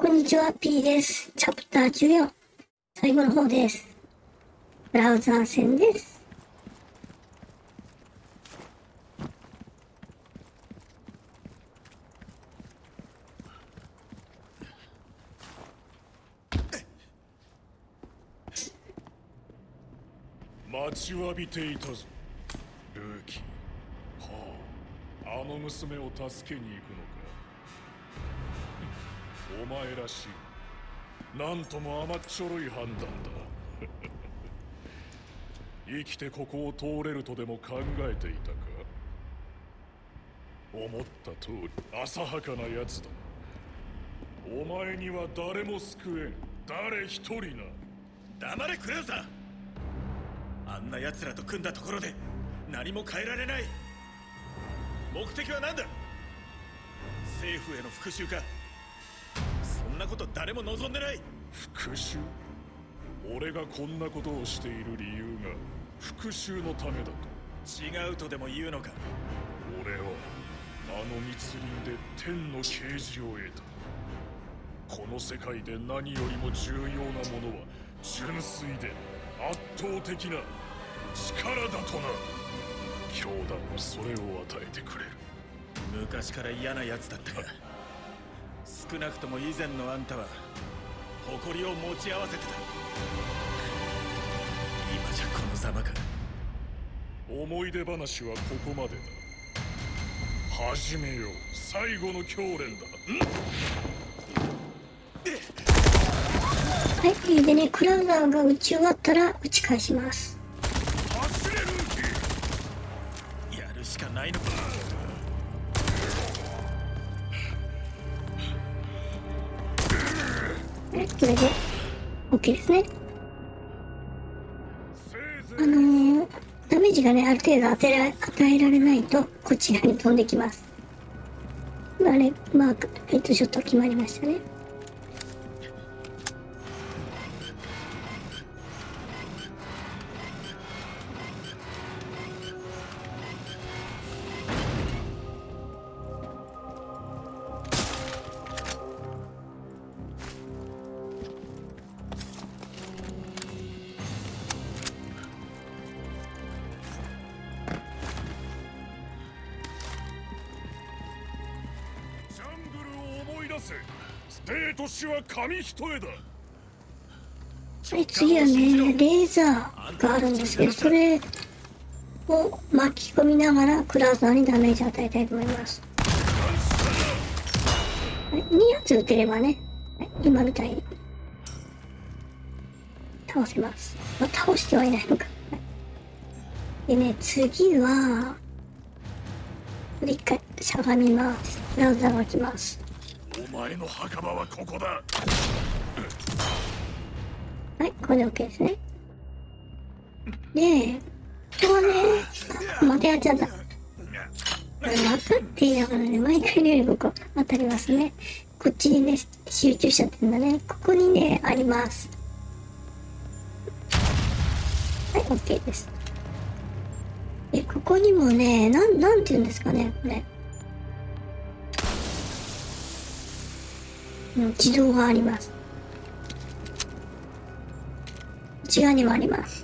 こんにちは、P です。チャプター14、最後の方です。ブラウザー戦です。 待ちわびていたぞ、ルーキー。はあ、あの娘を助けに行くのか。お前らしい。なんとも甘っちょろい判断だ。生きてここを通れるとでも考えていたか。思った通り浅はかなやつだ。お前には誰も救えん。誰一人な。 黙れクラウザー。あんな奴らと組んだところで何も変えられない。目的は何だ。政府への復讐か。そんなこと誰も望んでない。 復讐？俺がこんなことをしている理由が復讐のためだと。 違うとでも言うのか。 俺はあの密林で天の啓示を得た。この世界で何よりも重要なものは純粋で圧倒的な力だとな。教団はそれを与えてくれる。 昔から嫌な奴だったが、少なくとも以前のあんたは誇りを持ち合わせてた。今じゃこのざまか。 思い出話はここまでだ。始めよう。最後の教練だ。 はい、でね、クラウザーが撃ち終わったら撃ち返します。 走れルーキー。 やるしかないのか。 はい、これで OK ですね。ダメージがね、ある程度与えられないとこっち側に飛んできます。今ね、マーク、ヘッドショット決まりましたね。 ステート氏は紙一重だ。 はい、次はね、レーザーがあるんですけど、それを巻き込みながらクラウザーにダメージを与えたいと思います。はい、2発撃てればね、はい、今みたいに倒せます。まあ、倒してはいないのか。はい、でね、次は一回しゃがみます。クラウザーが来ます。 お前の墓場はここだ。 はい、これで OK ですね。で、ここはね、またやっちゃった。またって言いながらね、毎回のようにここ当たりますね。こっちにね、集中しちゃってるんだね。ここにね、あります。はい、OK です。で、ここにもね、なんて言うんですかね、これ。自動があります。内側にもあります。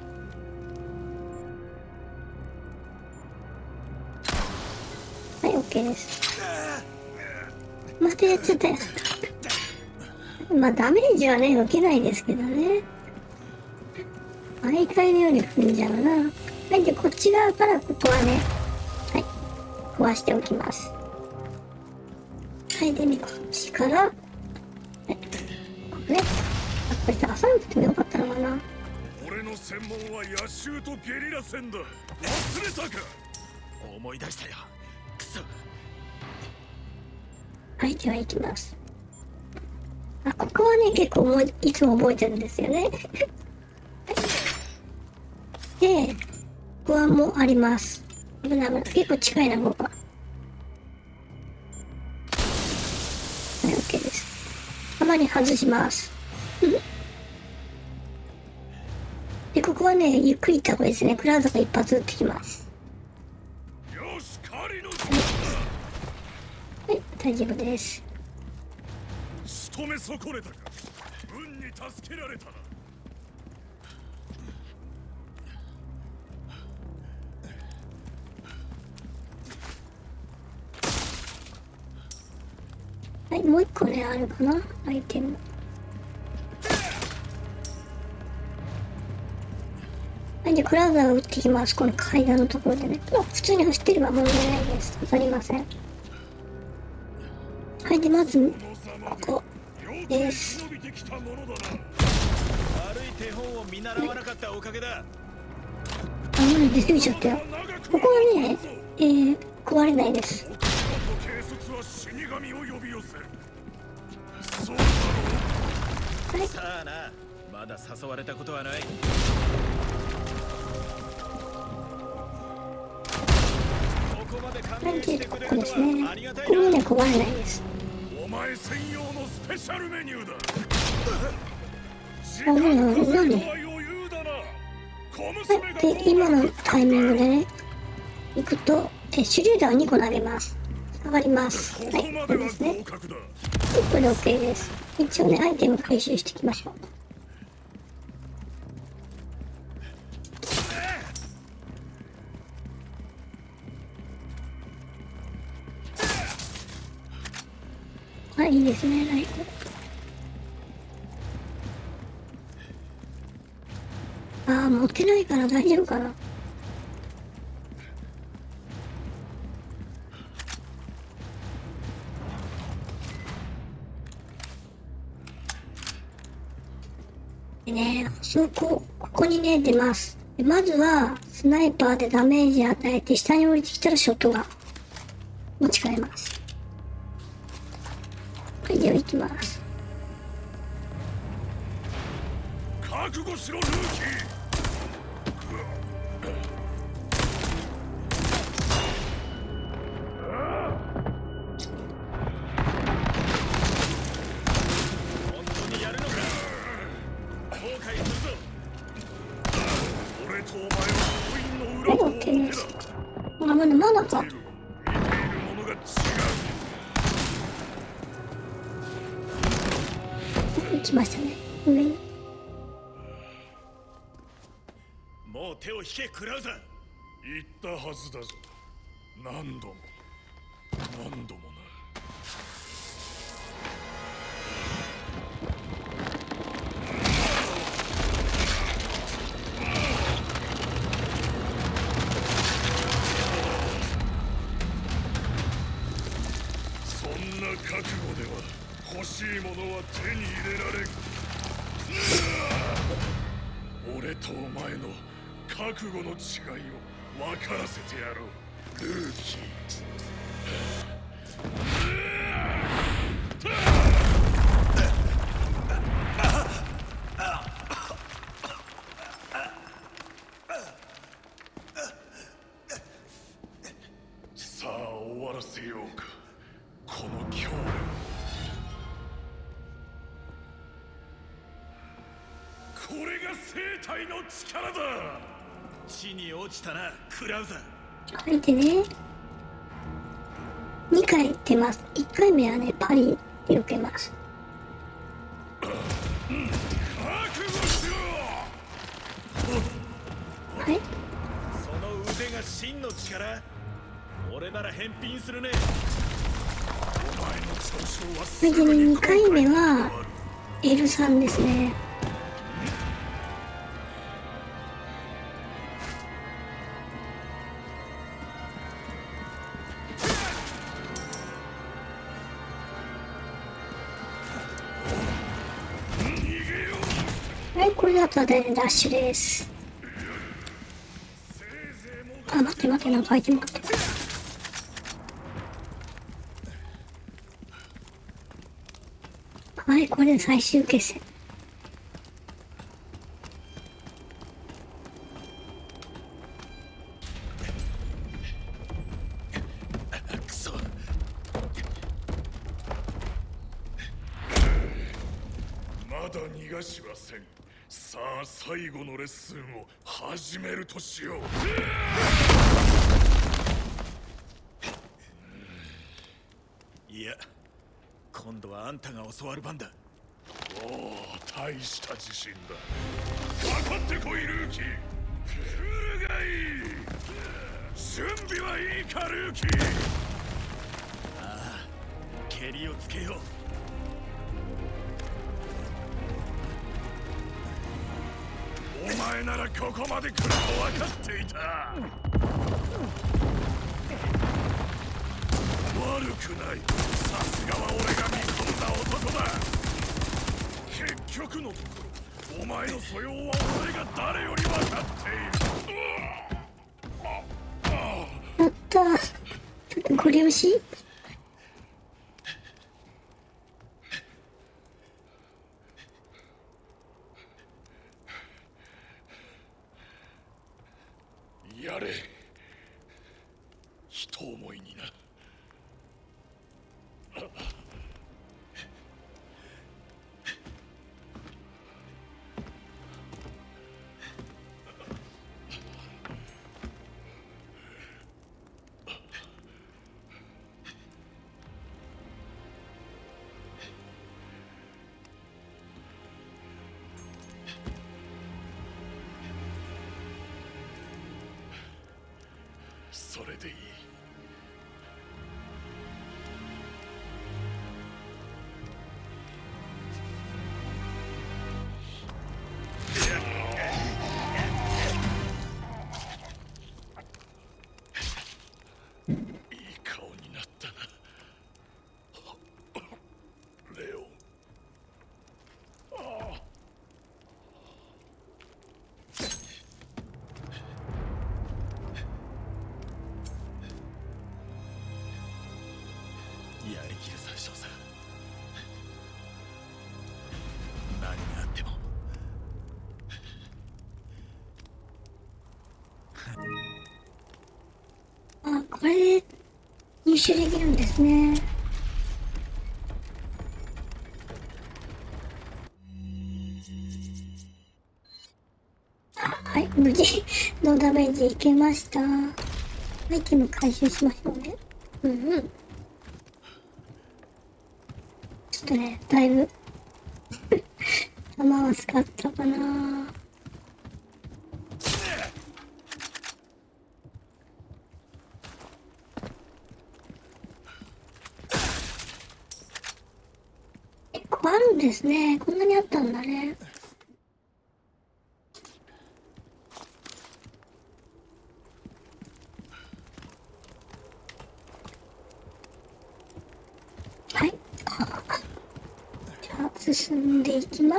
はい、OK です。またやっちゃったよ。まあ、ダメージはね、受けないですけどね。毎回のように踏んじゃうな。はい、で、こっち側からここはね、はい、壊しておきます。はい、でね、こっちから、はい、これね、これさ、挟んでてもよかったのかな。 俺の専門は野襲とゲリラ戦だ。忘れたか。 思い出したよ。クソ。 はい、では行きます。あ、ここはね、結構いつも覚えてるんですよね。で、ここはもうあります。危ない危ない。結構近いな、ここは。はい、OK です。たまに外します。で、ここはね、ゆっくり行った方がいいですね。クラウザが一発撃ってきます。 よし、狩りのはい、大丈夫です。 ス止め損ねたか。運に助けられたな。 はい、もう一個ね、あるかな、アイテム。はい、じゃあクラウザーを撃ってきます。この階段のところでね。普通に走ってれば問題ないです。わかりません。はい、で、まず、ここです。 悪い手本を見習わなかったおかげだ。 あ、もう出てきちゃったよ。ここはね、壊れないです。 警察は死神を呼び寄せる。そうはい、 さあな、まだ誘われたことはない。ここまで歓はい、 迎しで、こてくれるこですね。 とはありがたいここもね、 な。 壊れないです。 お前専用のスペシャルメニューだ。時あ、なん間稼でぎとは余裕だな。小娘はい、 がで、今のタイミングでね、行くと、手榴弾を2個投げます。下がります。はい、こここまではれですね。 合格だ。 これで OK です。一応ね、アイテム回収していきましょう。はい、いいですね、ライフ。ああ、持ってないから大丈夫かな。でね、ここにね、出ます。でまずは、スナイパーでダメージ与えて、下に降りてきたらショットガン持ち替えます。はい、では行きます。 覚悟しろ、ルーキー。 本当にやるのか。後悔するぞ。 俺とお前は封印の裏はい、 を OK です。あ、まだか。 見ているものが違う。 行きましたね。上に。 もう手を引け、クラウザ。 言ったはずだぞ。何度も何度もな。そんな覚悟では欲しいものは手に入れられん。俺とお前の覚悟の違いを分からせてやろう、ルーキー。さあ終わらせようか、この狂乱。これが生体の力だ。 地に落ちたな、クラウザ。 はい、でね、2回出ます。1回目はね、パリで受けます。 覚悟しろ。 はい。 その腕が真の力。俺なら返品するね。 お前の長所ははい、でね、2回目は L3 ですね。はい、これだとね、ダッシュです。あ、待って、なんかアイテムあった。はい、これで最終決戦。 くそ。 まだ逃がしはせん。さあ最後のレッスンを始めるとしよう。 いや、こ今度はあんたが教わる番だ。 おお、大した自信だ。かかってこいルーキー。来るがいい。準備はいいかルーキー。 ああ、蹴りをつけよう。 お前ならここまで来ると分かっていた。悪くない。さすがは俺が見込んだ男だ。結局のところ、お前の素養は俺が誰より分かっている。 やったー。ちょっとご利用し。 やれ。一思いにな。それでいい。いい顔になったな、レオン。 やりきるさ、少佐。何があっても。 あ、これで入手できるんですね。はい、無事のダメージいけました。アイテム回収しましょうね。うんうん。ちょっとね、だいぶ弾は使ったかな。結構あるんですね。こんなにあったんだね。はい。じゃあ進んでいきます。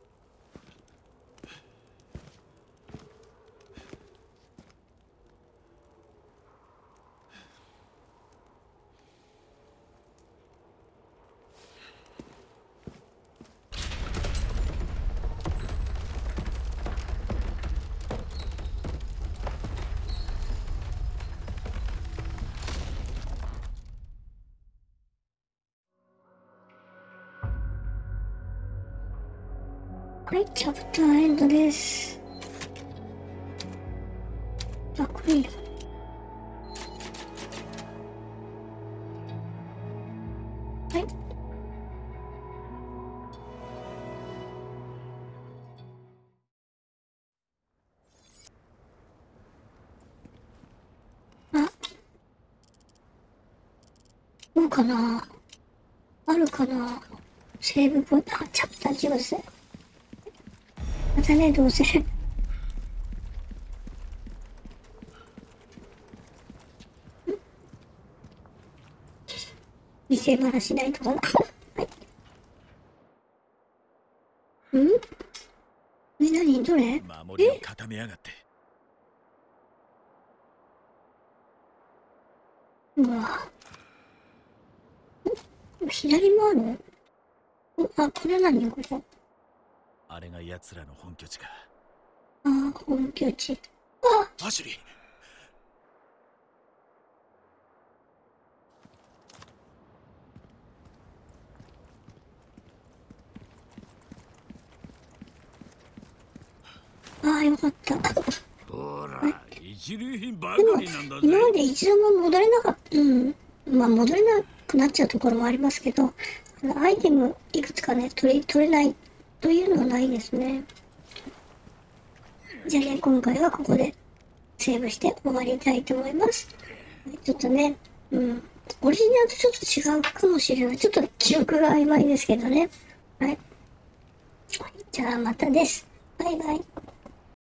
はい、チャプターエンドです。あ、これいいな。はい。あ、どうかな。あるかな。セーブポイント、あ、チャプター1ですね。またね、どうせ。見せ場しないとかな。はい。ん？何どれ？ 守りを固めやがって。 うわ。左もある？あ、これ何これ。 あれが奴らの本拠地か。 あ、本拠地。あ、 アシュリー。 ああ、よかった。 ほら、一流品ばかでも、 りなんだぜ。 今まで一度も戻れなかった。うん。まあ、戻れなかっくなっちゃうところもありますけど、アイテムいくつかね、取れないというのはないですね。じゃあね、今回はここでセーブして終わりたいと思います。ちょっとね、オリジナルとちょっと違うかもしれない。ちょっと記憶が曖昧ですけどね。はい。じゃあまたです。バイバイ。